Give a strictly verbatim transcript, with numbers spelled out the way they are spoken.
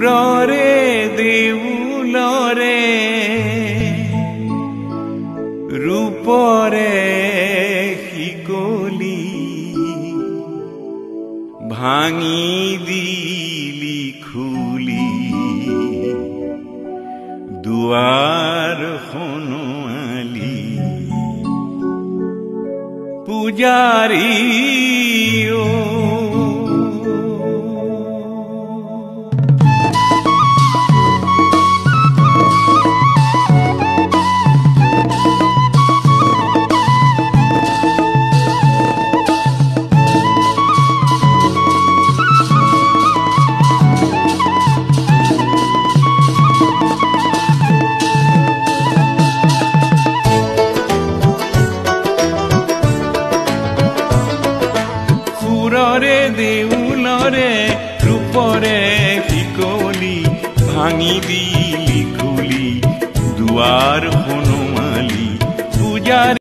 সুৰৰে দেউলৰে ৰূপৰে শিকলি ভাঙি দিলি খুলি দুৱাৰ খনোৱালি পূজাৰী অ সুৰৰে দেউলৰে ৰূপৰে শিকলি ভাঙি দিলি খুলি দুৱাৰ খনোৱালি পূজাৰ